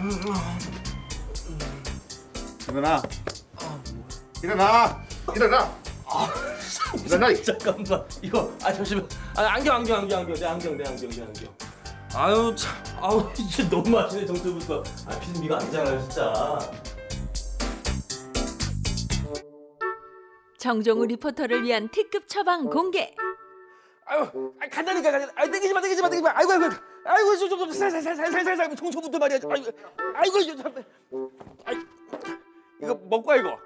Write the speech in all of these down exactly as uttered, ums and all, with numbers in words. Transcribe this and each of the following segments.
일어나. 일어나. 일어나. 일어나. 잠깐만. 이거 아 잠시만. 아 안경 안경 안경 안경 내 안경 내 안경 내 안경. 아유 참. 아우 이제 너무 하시네 정수부터. 아 피디미가 아니잖아요 진짜. 정종우 리포터를 위한 특급 처방 공개. 아유, 아, 간다니까 간다. 아, 땡기지 마, 땡기지 마, 땡기지 마. 아이고, 아이고, 아이고, 좀좀 살살살살살살살 정초부터 말이야. 아이고, 아이고, 이거 참, 아이, 이거 먹고 가 이거.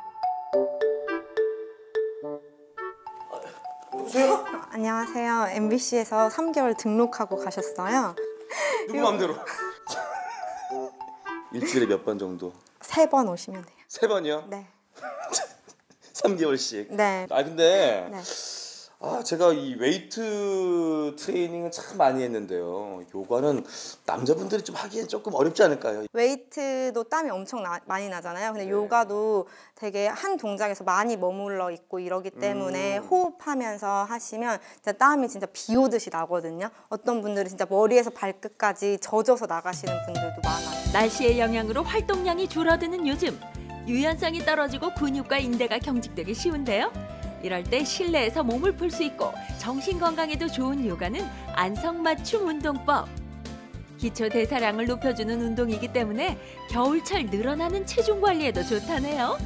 여보세요? 안녕하세요. 엠비씨에서 삼 개월 등록하고 가셨어요. 누구 마음대로? 일주일에 몇 번 정도? 세 번 오시면 돼요. 세 번이요? 네. 삼 개월씩. 네. 아 근데. 네. 아 제가 이 웨이트 트레이닝은 참 많이 했는데요. 요가는 남자분들이 좀 하기엔 조금 어렵지 않을까요? 웨이트도 땀이 엄청 나, 많이 나잖아요. 근데 네. 요가도 되게 한 동작에서 많이 머물러 있고 이러기 때문에 음. 호흡하면서 하시면 진짜 땀이 진짜 비 오듯이 나거든요. 어떤 분들은 진짜 머리에서 발끝까지 젖어서 나가시는 분들도 많아요. 날씨의 영향으로 활동량이 줄어드는 요즘, 유연성이 떨어지고 근육과 인대가 경직되기 쉬운데요. 이럴 때 실내에서 몸을 풀 수 있고 정신 건강에도 좋은 요가는 안성맞춤 운동법. 기초 대사량을 높여주는 운동이기 때문에 겨울철 늘어나는 체중 관리에도 좋다네요.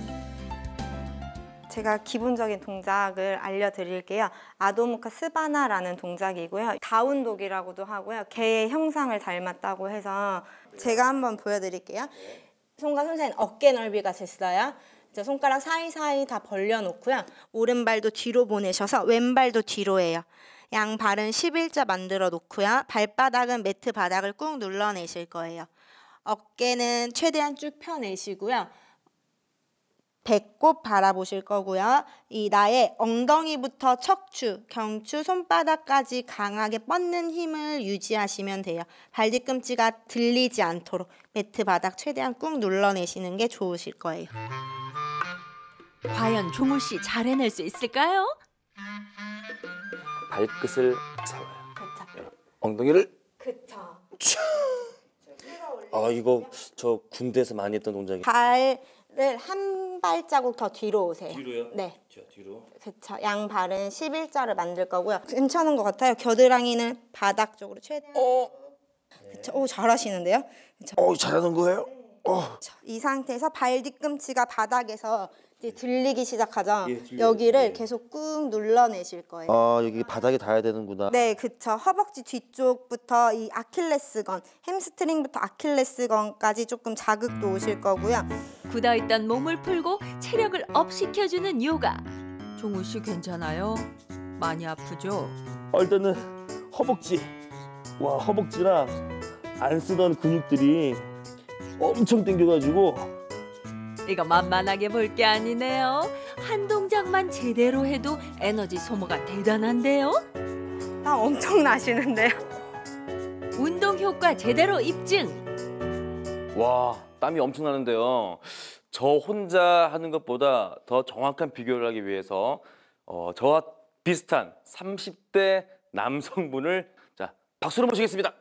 제가 기본적인 동작을 알려드릴게요. 아도무카 스바나라는 동작이고요. 다운독이라고도 하고요. 개의 형상을 닮았다고 해서 제가 한번 보여드릴게요. 손과 손 사이는 어깨 넓이가 됐어요. 손가락 사이사이 다 벌려놓고요. 오른발도 뒤로 보내셔서 왼발도 뒤로 해요. 양발은 십일자 만들어 놓고요. 발바닥은 매트 바닥을 꾹 눌러내실 거예요. 어깨는 최대한 쭉 펴내시고요. 배꼽 바라보실 거고요. 이 나의 엉덩이부터 척추, 경추, 손바닥까지 강하게 뻗는 힘을 유지하시면 돼요. 발 뒤꿈치가 들리지 않도록 매트 바닥 최대한 꾹 눌러내시는 게 좋으실 거예요. 과연 종우 씨 잘 해낼 수 있을까요? 발끝을 세워요. 그쵸. 엉덩이를. 그쵸. 아 이거 저 군대에서 많이 했던 동작이에요. 발을 한 발자국 더 뒤로 오세요. 뒤로요? 네. 자, 뒤로. 그쵸. 양발은 십일자를 만들 거고요. 괜찮은 것 같아요. 겨드랑이는 바닥 쪽으로 최대한. 어. 그쵸. 오 잘하시는데요. 그쵸. 어 잘하는 거예요? 어. 그쵸. 이 상태에서 발 뒤꿈치가 바닥에서 이제 들리기 시작하죠. 예, 들려요. 여기를 예. 계속 꾹 눌러내실 거예요. 아 여기 바닥에 닿아야 되는구나. 네, 그쵸. 허벅지 뒤쪽부터 이 아킬레스건, 햄스트링부터 아킬레스건까지 조금 자극도 오실 거고요. 굳어있던 몸을 풀고 체력을 업 시켜주는 요가. 종우 씨 괜찮아요? 많이 아프죠? 어, 일단은 허벅지. 와 허벅지랑 안 쓰던 근육들이 엄청 당겨가지고. 이거 만만하게 볼 게 아니네요. 한 동작만 제대로 해도 에너지 소모가 대단한데요. 땀 엄청 나시는데요. 운동 효과 제대로 입증. 와 땀이 엄청 나는데요. 저 혼자 하는 것보다 더 정확한 비교를 하기 위해서 어, 저와 비슷한 삼십 대 남성분을 자 박수로 모시겠습니다.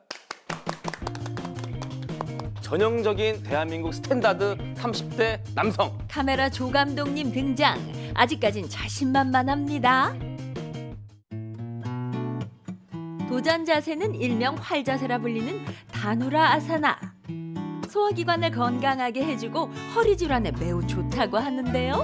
전형적인 대한민국 스탠다드 삼십 대 남성. 카메라 조 감독님 등장. 아직까진 자신만만합니다. 도전 자세는 일명 활자세라 불리는 다누라 아사나. 소화기관을 건강하게 해주고 허리 질환에 매우 좋다고 하는데요.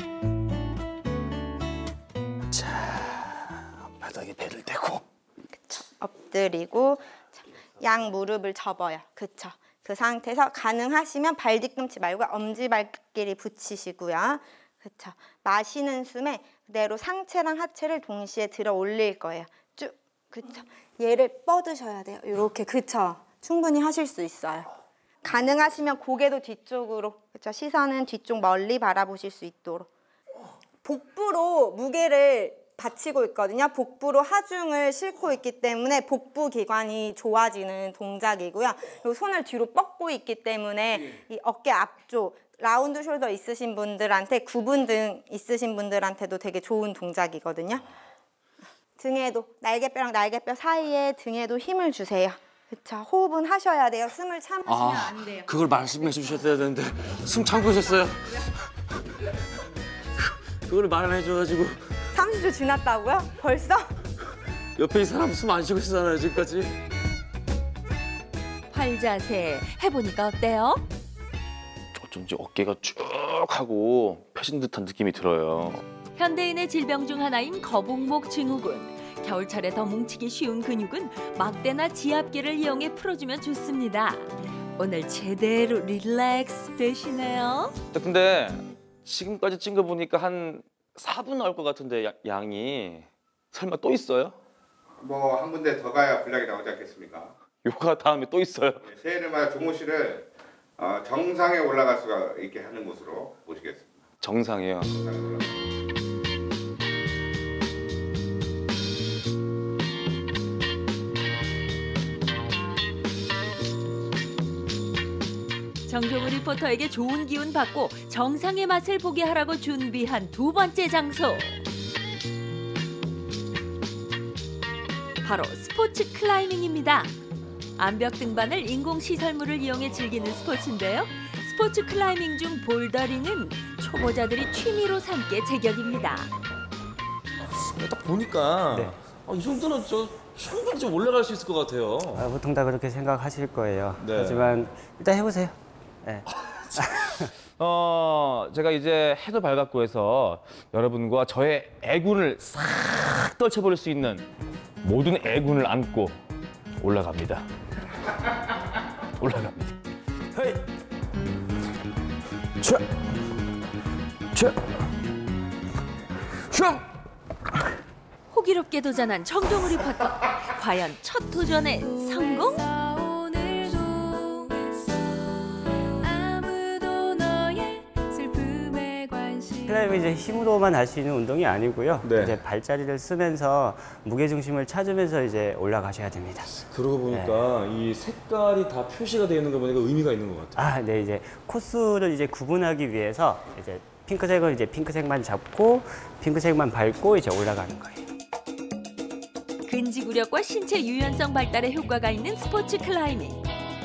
자, 바닥에 배를 대고. 그쵸. 엎드리고 양 무릎을 접어요. 그쵸. 그 상태에서 가능하시면 발 뒤꿈치 말고 엄지발끼리 붙이시고요. 그쵸. 마시는 숨에 그대로 상체랑 하체를 동시에 들어 올릴 거예요. 쭉. 그쵸. 얘를 뻗으셔야 돼요. 이렇게. 그쵸. 충분히 하실 수 있어요. 가능하시면 고개도 뒤쪽으로. 그쵸. 시선은 뒤쪽 멀리 바라보실 수 있도록. 복부로 무게를 받치고 있거든요. 복부로 하중을 싣고 있기 때문에 복부 기관이 좋아지는 동작이고요. 그리고 손을 뒤로 뻗고 있기 때문에 이 어깨 앞쪽, 라운드 숄더 있으신 분들한테, 구분 등 있으신 분들한테도 되게 좋은 동작이거든요. 등에도, 날개뼈랑 날개뼈 사이에 등에도 힘을 주세요. 그쵸. 호흡은 하셔야 돼요. 숨을 참으시면 안 돼요. 그걸 말씀해 주셨어야 되는데 숨 참고 있었어요. 그걸 말을 해줘가지고 삼십 초 지났다고요? 벌써? 옆에 이 사람 숨 안 쉬고 있었잖아요 지금까지. 활자세 해보니까 어때요? 어쩐지 어깨가 쭉 하고 펴진 듯한 느낌이 들어요. 현대인의 질병 중 하나인 거북목 증후군. 겨울철에 더 뭉치기 쉬운 근육은 막대나 지압기를 이용해 풀어주면 좋습니다. 오늘 제대로 릴렉스 되시네요. 근데 지금까지 찐 거 보니까 한 사 분 나올 것 같은데 야, 양이 설마 또 있어요? 뭐 한 군데 더 가야 분량이 나오지 않겠습니까? 요가 다음에 또 있어요? 새해를마다 종호 씨를 어, 정상에 올라갈 수가 있게 하는 곳으로 모시겠습니다. 정상이에요. 정상에 올라가. 정종우 리포터에게 좋은 기운 받고 정상의 맛을 보게 하라고 준비한 두 번째 장소. 바로 스포츠 클라이밍입니다. 암벽 등반을 인공시설물을 이용해 즐기는 스포츠인데요. 스포츠 클라이밍 중 볼더링은 초보자들이 취미로 삼기에 제격입니다. 딱 보니까 네. 어, 이 정도는 저 충분히 좀 올라갈 수 있을 것 같아요. 아, 보통 다 그렇게 생각하실 거예요. 네. 하지만 일단 해보세요. 네. 어, 제가 이제 해도 밝았고 해서 여러분과 저의 애군을 싹 떨쳐버릴 수 있는 모든 애군을 안고 올라갑니다. 올라갑니다. 헤이! 차! 차! 차! 호기롭게 도전한 정종우 리포터. 과연 첫 도전에 성공? 클라이밍이 이제 힘으로만 할 수 있는 운동이 아니고요. 네. 이제 발자리를 쓰면서 무게 중심을 찾으면서 이제 올라가셔야 됩니다. 그러고 보니까 이 색깔이 다 표시가 되어 있는 거 보니까 의미가 있는 것 같아요. 아, 네, 이제 코스를 이제 구분하기 위해서 이제 핑크색은 이제 핑크색만 잡고 핑크색만 밟고 이제 올라가는 거예요. 근지구력과 신체 유연성 발달에 효과가 있는 스포츠 클라이밍.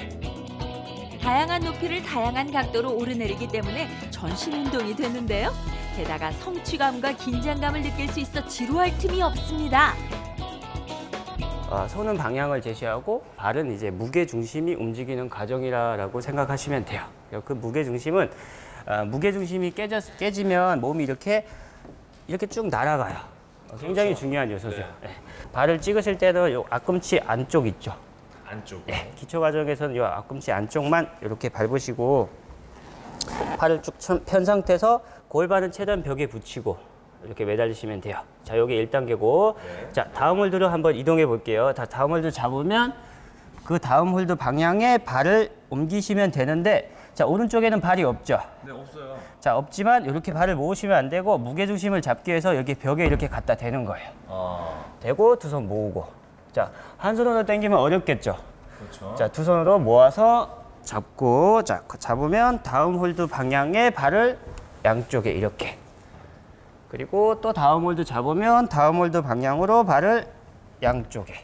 다양한 높이를 다양한 각도로 오르내리기 때문에 전신 운동이 되는데요. 게다가 성취감과 긴장감을 느낄 수 있어 지루할 틈이 없습니다. 어, 손은 방향을 제시하고 발은 이제 무게 중심이 움직이는 과정이라고 생각하시면 돼요. 그 무게 중심은 어, 무게 중심이 깨져, 깨지면 몸이 이렇게 이렇게 쭉 날아가요. 굉장히 그렇죠. 중요한 요소죠. 네. 네. 발을 찍으실 때는 요 앞꿈치 안쪽 있죠. 안쪽. 네. 기초 과정에서는 요 앞꿈치 안쪽만 이렇게 밟으시고 팔을 쭉 편 상태에서 골반은 최대한 벽에 붙이고 이렇게 매달리시면 돼요. 자, 여기 일 단계고. 네. 자, 다음 홀드로 한번 이동해 볼게요. 다 다음 홀드 잡으면 그 다음 홀드 방향에 발을 옮기시면 되는데, 자, 오른쪽에는 발이 없죠? 네, 없어요. 자, 없지만 이렇게 발을 모으시면 안 되고 무게중심을 잡기 위해서 여기 벽에 이렇게 갖다 대는 거예요. 아. 대고 두 손 모으고. 자, 한 손으로 당기면 어렵겠죠? 그렇죠. 자, 두 손으로 모아서 잡고, 자, 잡으면 다음 홀드 방향에 발을 양쪽에 이렇게. 그리고 또 다음 홀드 잡으면 다음 홀드 방향으로 발을 양쪽에.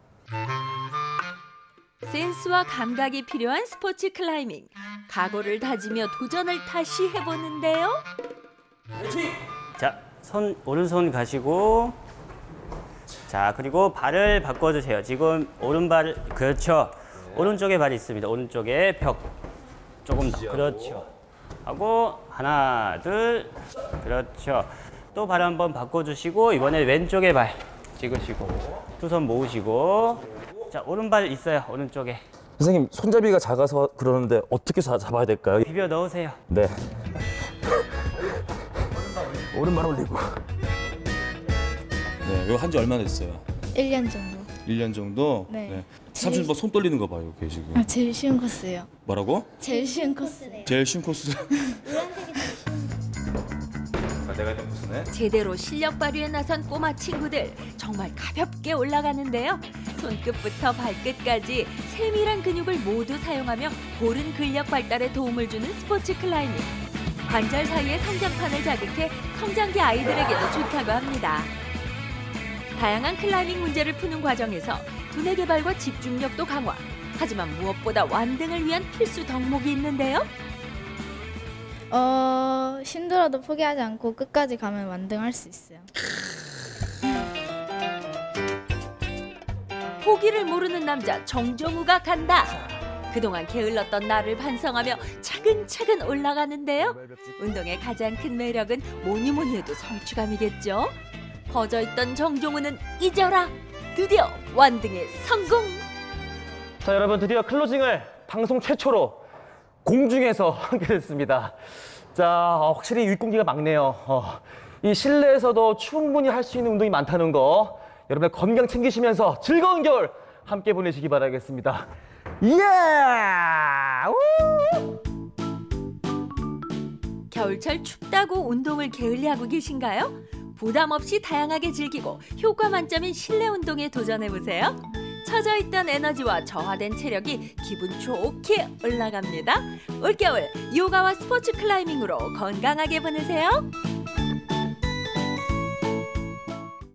센스와 감각이 필요한 스포츠 클라이밍. 각오를 다지며 도전을 다시 해보는데요. 자, 손, 오른손 가시고. 자, 그리고 발을 바꿔주세요. 지금 오른발, 그렇죠. 네. 오른쪽에 발이 있습니다. 오른쪽에 벽. 조금 더. 그렇죠. 하고, 하나, 둘. 그렇죠. 또 발 한번 바꿔주시고, 이번에 왼쪽에 발 찍으시고, 두 손 모으시고. 자, 오른발 있어요. 오른쪽에. 선생님, 손잡이가 작아서 그러는데 어떻게 자, 잡아야 될까요? 비벼 넣으세요. 네. 오른발 올리고. 네, 이거 한 지 얼마나 됐어요? 일 년 정도. 일 년 정도? 네. 삼촌 뭐 손 떨리는 거 봐요, 이게 지금. 아, 제일 쉬운 코스예요. 뭐라고? 제일 쉬운 코스. 제일 쉬운 코스. 아, 내가 했던 코스네. 제대로 실력 발휘에 나선 꼬마 친구들. 정말 가볍게 올라가는데요. 손끝부터 발끝까지 세밀한 근육을 모두 사용하며 고른 근력 발달에 도움을 주는 스포츠 클라이밍. 관절 사이의 성장판을 자극해 성장기 아이들에게도 좋다고 합니다. 다양한 클라이밍 문제를 푸는 과정에서 두뇌 개발과 집중력도 강화, 하지만 무엇보다 완등을 위한 필수 덕목이 있는데요. 어, 힘들어도 포기하지 않고 끝까지 가면 완등할 수 있어요. 포기를 모르는 남자 정종우가 간다. 그동안 게을렀던 나를 반성하며 차근차근 올라가는데요. 운동의 가장 큰 매력은 뭐니 뭐니 해도 성취감이겠죠. 퍼져있던 정종우는 잊어라. 드디어 완등에 성공. 자, 여러분 드디어 클로징을 방송 최초로 공중에서 하게 됐습니다. 자, 어, 확실히 윗공기가 막네요. 어, 이 실내에서도 충분히 할 수 있는 운동이 많다는 거, 여러분의 건강 챙기시면서 즐거운 겨울 함께 보내시기 바라겠습니다. 예! 우! 겨울철 춥다고 운동을 게을리하고 계신가요? 부담 없이 다양하게 즐기고 효과 만점인 실내 운동에 도전해보세요. 처져있던 에너지와 저하된 체력이 기분 좋게 올라갑니다. 올겨울 요가와 스포츠 클라이밍으로 건강하게 보내세요.